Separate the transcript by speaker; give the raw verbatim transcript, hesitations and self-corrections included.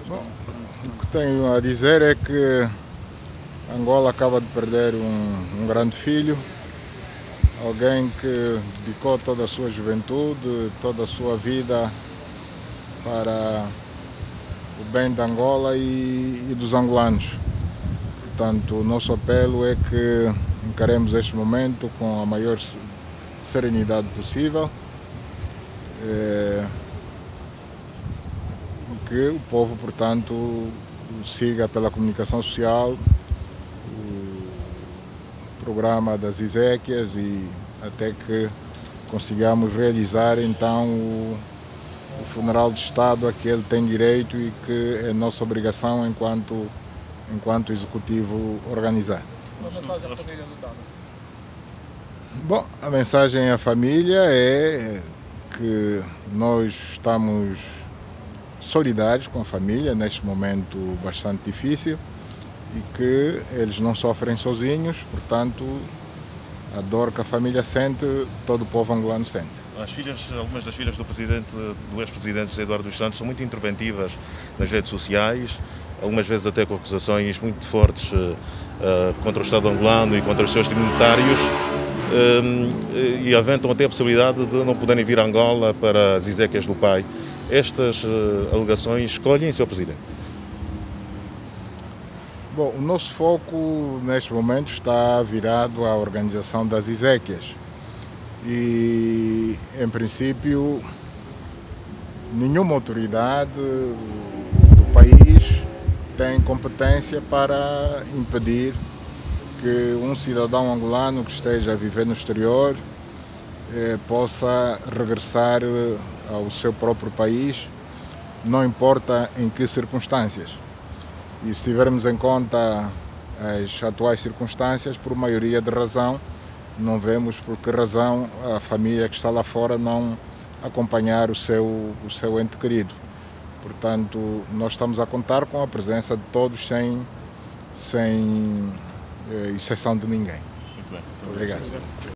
Speaker 1: Bom, o que tenho a dizer é que Angola acaba de perder um, um grande filho, alguém que dedicou toda a sua juventude, toda a sua vida para o bem de Angola e, e dos angolanos. Portanto, o nosso apelo é que encaremos este momento com a maior serenidade possível é, e que o povo, portanto, siga pela comunicação social o programa das exéquias e até que consigamos realizar então o, o funeral de Estado a que ele tem direito e que é nossa obrigação enquanto, enquanto executivo organizar.
Speaker 2: Uma mensagem à família nos dá?
Speaker 1: Bom, a mensagem à família é que nós estamos solidários com a família neste momento bastante difícil e que eles não sofrem sozinhos, portanto, a dor que a família sente, todo o povo angolano sente.
Speaker 3: As filhas, algumas das filhas do presidente, do ex-presidente José Eduardo dos Santos são muito interventivas nas redes sociais, algumas vezes até com acusações muito fortes uh, contra o Estado angolano e contra os seus dignitários, uh, e aventam até a possibilidade de não poderem vir a Angola para as exéquias do pai. Estas uh, alegações escolhem seu presidente?
Speaker 1: Bom, o nosso foco neste momento está virado à organização das exéquias e, em princípio, nenhuma autoridade do país tem competência para impedir que um cidadão angolano que esteja a viver no exterior eh, possa regressar ao seu próprio país, não importa em que circunstâncias. E se tivermos em conta as atuais circunstâncias, por maioria de razão, não vemos por que razão a família que está lá fora não acompanhar o seu, o seu ente querido. Portanto, nós estamos a contar com a presença de todos sem, sem eh, exceção de ninguém.
Speaker 3: Muito bem.
Speaker 1: Muito obrigado.